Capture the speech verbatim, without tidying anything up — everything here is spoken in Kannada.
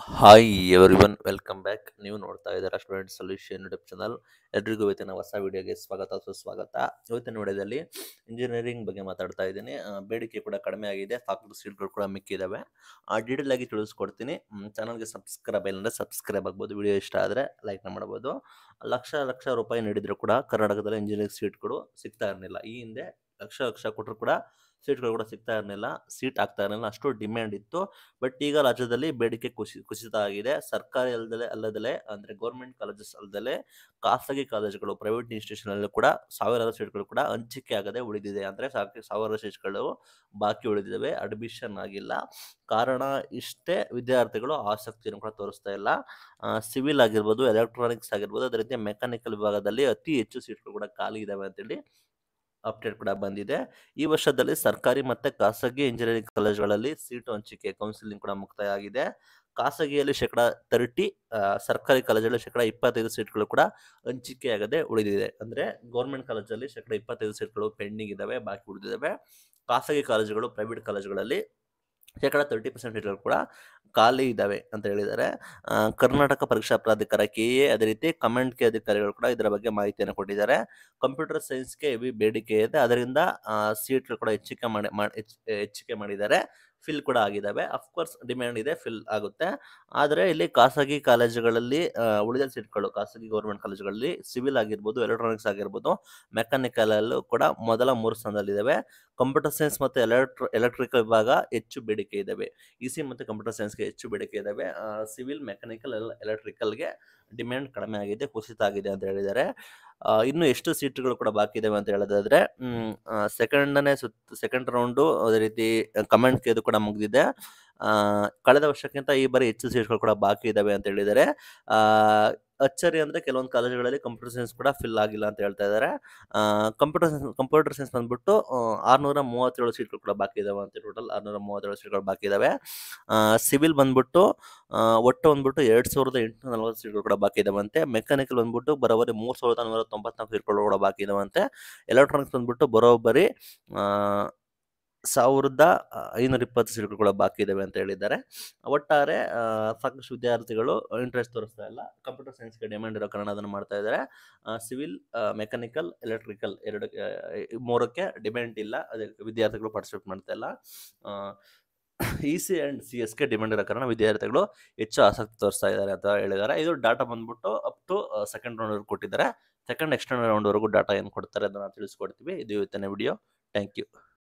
Hi everyone, welcome back. ನೀವು ನೋಡ್ತಾ ಇದ್ದೀರಾ ಸ್ಟೂಡೆಂಟ್ ಸೊಲ್ಯೂಷನ್ ಯೂಟ್ಯೂಬ್ ಚಾನಲ್. ಎಲ್ರಿಗೂ ಇವತ್ತಿನ ಹೊಸ ವಿಡಿಯೋಗೆ ಸ್ವಾಗತ ಸುಸ್ವಾಗತ. ಇವತ್ತಿನ ವಿಡಿಯೋದಲ್ಲಿ ಇಂಜಿನಿಯರಿಂಗ್ ಬಗ್ಗೆ ಮಾತಾಡ್ತಾ ಇದ್ದೀನಿ. ಆ, ಬೇಡಿಕೆ ಕೂಡ ಕಡಿಮೆ ಆಗಿದೆ, ಸಾಕಷ್ಟು ಸೀಟ್ಗಳು ಕೂಡ ಮಿಕ್ಕಿದ್ದಾವೆ. ಆ ಡೀಟೇಲ್ ಆಗಿ ತಿಳಿಸ್ಕೊಡ್ತೀನಿ. ಚಾನಲ್ಗೆ ಸಬ್ಸ್ಕ್ರೈಬ್ ಇಲ್ಲ ಅಂದರೆ ಸಬ್ಸ್ಕ್ರೈಬ್ ಆಗ್ಬೋದು. ವಿಡಿಯೋ ಇಷ್ಟ ಆದರೆ ಲೈಕ್ ಮಾಡ್ಬೋದು. ಲಕ್ಷ ಲಕ್ಷ ರೂಪಾಯಿ ನೀಡಿದ್ರು ಕೂಡ ಕರ್ನಾಟಕದಲ್ಲಿ ಇಂಜಿನಿಯರಿಂಗ್ ಸೀಟ್ಗಳು ಸಿಗ್ತಾ ಇರಲಿಲ್ಲ. ಈ ಹಿಂದೆ ಲಕ್ಷ ಲಕ್ಷ ಕೊಟ್ಟರು ಕೂಡ ಸೀಟ್ಗಳು ಕೂಡ ಸಿಗ್ತಾ ಇರಲಿಲ್ಲ, ಸೀಟ್ ಆಗ್ತಾ ಇರಲಿಲ್ಲ, ಅಷ್ಟು ಡಿಮ್ಯಾಂಡ್ ಇತ್ತು. ಬಟ್ ಈಗ ರಾಜ್ಯದಲ್ಲಿ ಬೇಡಿಕೆ ಕುಸಿ ಕುಸಿತ ಆಗಿದೆ. ಸರ್ಕಾರಿ ಅಲ್ಲದಲೆ ಅಲ್ಲದಲೆ ಅಂದರೆ ಗೌರ್ಮೆಂಟ್ ಕಾಲೇಜಸ್ ಅಲ್ಲದಲೆ ಖಾಸಗಿ ಕಾಲೇಜುಗಳು, ಪ್ರೈವೇಟ್ ಇನ್ಸ್ಟಿಟ್ಯೂಷನ್ ಅಲ್ಲೂ ಕೂಡ ಸಾವಿರಾರು ಸೀಟ್ಗಳು ಕೂಡ ಹಂಚಿಕೆ ಆಗದೆ ಉಳಿದಿದೆ. ಅಂದರೆ ಸಾವಿರಾರು ಸೀಟ್ಗಳು ಬಾಕಿ ಉಳಿದಿದ್ದಾವೆ, ಅಡ್ಮಿಷನ್ ಆಗಿಲ್ಲ. ಕಾರಣ ಇಷ್ಟೇ, ವಿದ್ಯಾರ್ಥಿಗಳು ಆಸಕ್ತಿಯನ್ನು ಕೂಡ ತೋರಿಸ್ತಾ ಇಲ್ಲ. ಸಿವಿಲ್ ಆಗಿರ್ಬೋದು, ಎಲೆಕ್ಟ್ರಾನಿಕ್ಸ್ ಆಗಿರ್ಬೋದು, ಅದೇ ರೀತಿ ಮೆಕ್ಯಾನಿಕಲ್ ವಿಭಾಗದಲ್ಲಿ ಅತಿ ಹೆಚ್ಚು ಸೀಟ್ಗಳು ಕೂಡ ಖಾಲಿ ಇದಾವೆ ಅಂತೇಳಿ ಅಪ್ಡೇಟ್ ಕೂಡ ಬಂದಿದೆ. ಈ ವರ್ಷದಲ್ಲಿ ಸರ್ಕಾರಿ ಮತ್ತು ಖಾಸಗಿ ಇಂಜಿನಿಯರಿಂಗ್ ಕಾಲೇಜುಗಳಲ್ಲಿ ಸೀಟು ಹಂಚಿಕೆ ಕೌನ್ಸಿಲಿಂಗ್ ಕೂಡ ಮುಕ್ತಾಯ ಆಗಿದೆ. ಖಾಸಗಿಯಲ್ಲಿ ಶೇಕಡ ತರ್ಟಿ, ಸರ್ಕಾರಿ ಕಾಲೇಜಲ್ಲಿ ಶೇಕಡ ಇಪ್ಪತ್ತೈದು ಸೀಟ್ಗಳು ಕೂಡ ಹಂಚಿಕೆಯಾಗದೆ ಉಳಿದಿದೆ. ಅಂದರೆ ಗೌರ್ಮೆಂಟ್ ಕಾಲೇಜಲ್ಲಿ ಶೇಕಡ ಇಪ್ಪತ್ತೈದು ಸೀಟ್ಗಳು ಪೆಂಡಿಂಗ್ ಇದ್ದಾವೆ, ಬಾಕಿ ಉಳಿದಿದ್ದಾವೆ. ಖಾಸಗಿ ಕಾಲೇಜುಗಳು, ಪ್ರೈವೇಟ್ ಕಾಲೇಜುಗಳಲ್ಲಿ ಶೇಕಡ ತರ್ಟಿ ಪರ್ಸೆಂಟ್ ಸೀಟ್ಗಳು ಕೂಡ ಖಾಲಿ ಇದ್ದಾವೆ ಅಂತ ಹೇಳಿದ್ದಾರೆ. ಕರ್ನಾಟಕ ಪರೀಕ್ಷಾ ಪ್ರಾಧಿಕಾರ ಕೆ ಎ ಅದೇ ರೀತಿ ಕಮೆಂಟ್ ಕೆ ಅಧಿಕಾರಿಗಳು ಕೂಡ ಇದರ ಬಗ್ಗೆ ಮಾಹಿತಿಯನ್ನು ಕೊಟ್ಟಿದ್ದಾರೆ. ಕಂಪ್ಯೂಟರ್ ಸೈನ್ಸ್ಗೆ ಹೆವಿ ಬೇಡಿಕೆ ಇದೆ, ಅದರಿಂದ ಸೀಟ್ಗಳು ಕೂಡ ಹೆಚ್ಚಿಕೆ ಮಾಡಿ ಹೆಚ್ಚಿಕೆ ಮಾಡಿದ್ದಾರೆ, ಫಿಲ್ ಕೂಡ ಆಗಿದ್ದಾವೆ. ಅಫ್ಕೋರ್ಸ್ ಡಿಮ್ಯಾಂಡ್ ಇದೆ, ಫಿಲ್ ಆಗುತ್ತೆ. ಆದರೆ ಇಲ್ಲಿ ಖಾಸಗಿ ಕಾಲೇಜುಗಳಲ್ಲಿ ಉಳಿದ ಸೀಟ್ಗಳು, ಖಾಸಗಿ ಗೌರ್ಮೆಂಟ್ ಕಾಲೇಜುಗಳಲ್ಲಿ ಸಿವಿಲ್ ಆಗಿರ್ಬೋದು, ಎಲೆಕ್ಟ್ರಾನಿಕ್ಸ್ ಆಗಿರ್ಬೋದು, ಮೆಕ್ಯಾನಿಕಲ್ ಅಲ್ಲೂ ಕೂಡ ಮೊದಲ ಮೂರು ಸ್ಥಾನದಲ್ಲಿದ್ದಾವೆ. ಕಂಪ್ಯೂಟರ್ ಸೈನ್ಸ್ ಮತ್ತು ಎಲೆಕ್ಟ್ರ ಎಲೆಕ್ಟ್ರಿಕಲ್ ವಿಭಾಗ ಹೆಚ್ಚು ಬೇಡಿಕೆ ಇದ್ದಾವೆ. ಇ ಸಿ ಮತ್ತು ಕಂಪ್ಯೂಟರ್ ಸೈನ್ಸ್ಗೆ ಹೆಚ್ಚು ಬೇಡಿಕೆ ಇದ್ದಾವೆ. ಸಿವಿಲ್, ಮೆಕ್ಯಾನಿಕಲ್, ಎಲೆಕ್ಟ್ರಿಕಲ್ಗೆ ಡಿಮ್ಯಾಂಡ್ ಕಡಿಮೆ ಆಗಿದೆ, ಕುಸಿತ ಆಗಿದೆ ಅಂತ ಹೇಳಿದ್ದಾರೆ. ಇನ್ನು ಎಷ್ಟು ಸೀಟ್ಗಳು ಕೂಡ ಬಾಕಿ ಇದಾವೆ ಅಂತ ಹೇಳೋದಾದ್ರೆ, ಸೆಕೆಂಡನೇ ಸುತ್ತ ಸೆಕೆಂಡ್ ರೌಂಡು ಅದೇ ರೀತಿ ಕಮೆಂಟ್ ಕೇದು ಕೂಡ ಮುಗಿದಿದೆ. ಕಳೆದ ವರ್ಷಕ್ಕಿಂತ ಈ ಬಾರಿ ಹೆಚ್ಚು ಸೀಟ್ಗಳು ಕೂಡ ಬಾಕಿ ಇದಾವೆ ಅಂತ ಹೇಳಿದ್ದಾರೆ. ಅಚ್ಚರಿ ಅಂದರೆ ಕೆಲವೊಂದು ಕಾಲೇಜುಗಳಲ್ಲಿ ಕಂಪ್ಯೂಟರ್ ಸೈನ್ಸ್ ಕೂಡ ಫಿಲ್ ಆಗಿಲ್ಲ ಅಂತ ಹೇಳ್ತಾ ಇದ್ದಾರೆ. ಕಂಪ್ಯೂಟರ್ ಸೈನ್ಸ್ ಕಂಪ್ಯೂಟರ್ ಸೈನ್ಸ್ ಬಂದ್ಬಿಟ್ಟು ಆರುನೂರ ಮೂವತ್ತೇಳು ಸೀಟ್ಗಳು ಕೂಡ ಬಾಕಿ ಇದಾವೆ ಅಂತ, ಟೋಟಲ್ ಆರುನೂರ ಮೂವತ್ತೇಳು ಸೀಟ್ಗಳು ಬಾಕಿ ಇದಾವೆ. ಸಿವಿಲ್ ಬಂದ್ಬಿಟ್ಟು ಒಟ್ಟು ಬಂದ್ಬಿಟ್ಟು ಎರಡು ಸಾವಿರದ ಎಂಟುನೂರ ನಲವತ್ತು ಸೀಟ್ಗಳು ಕೂಡ ಬಾಕಿ ಇದಾವಂತೆ. ಮೆಕ್ಯಾನಿಕಲ್ ಬಂದ್ಬಿಟ್ಟು ಬರೋಬ್ಬರಿ ಮೂರು ಸಾವಿರದ ನೂರ ತೊಂಬತ್ನಾಲ್ಕು ಸೀಟ್ಗಳು ಕೂಡ ಬಾಕಿ ಇದಾವಂತೆ. ಎಲೆಕ್ಟ್ರಾನಿಕ್ಸ್ ಬಂದ್ಬಿಟ್ಟು ಬರೋಬ್ಬರಿ ಸಾವಿರದ ಐನೂರ ಇಪ್ಪತ್ತು ಸೀಟ್ಗಳು ಕೂಡ ಬಾಕಿ ಇದಾವೆ ಅಂತ ಹೇಳಿದ್ದಾರೆ. ಒಟ್ಟಾರೆ ಸಾಕಷ್ಟು ವಿದ್ಯಾರ್ಥಿಗಳು ಇಂಟ್ರೆಸ್ಟ್ ತೋರಿಸ್ತಾ ಇಲ್ಲ. ಕಂಪ್ಯೂಟರ್ ಸೈನ್ಸ್ಗೆ ಡಿಮ್ಯಾಂಡ್ ಇರೋ ಕಾರಣ ಅದನ್ನು ಮಾಡ್ತಾ ಇದ್ದಾರೆ. ಸಿವಿಲ್, ಮೆಕ್ಯಾನಿಕಲ್, ಎಲೆಕ್ಟ್ರಿಕಲ್ ಎರಡು ಮೂರಕ್ಕೆ ಡಿಮ್ಯಾಂಡ್ ಇಲ್ಲ, ಅದೇ ವಿದ್ಯಾರ್ಥಿಗಳು ಪಾರ್ಟಿಸಿಪೇಟ್ ಮಾಡ್ತಾ ಇಲ್ಲ. ಇ ಸಿ ಆ್ಯಂಡ್ ಸಿ ಎಸ್ಗೆ ಡಿಮ್ಯಾಂಡ್ ಇರೋ ಕಾರಣ ವಿದ್ಯಾರ್ಥಿಗಳು ಹೆಚ್ಚು ಆಸಕ್ತಿ ತೋರಿಸ್ತಾ ಇದ್ದಾರೆ ಅಂತ ಹೇಳಿದ್ದಾರೆ. ಇದು ಡಾಟಾ ಬಂದ್ಬಿಟ್ಟು ಅಪ್ ಟು ಸೆಕೆಂಡ್ ರೌಂಡ್ವರೆಗೂ ಕೊಟ್ಟಿದ್ದಾರೆ. ಸೆಕೆಂಡ್ ಎಕ್ಸ್ಟರ್ನಲ್ ರೌಂಡ್ವರೆಗೂ ಡಾಟಾ ಏನು ಕೊಡ್ತಾರೆ ಅದನ್ನು ತಿಳಿಸ್ಕೊಡ್ತೀವಿ. ಇದು ಇವತ್ತಿನ ವಿಡಿಯೋ. Thank you.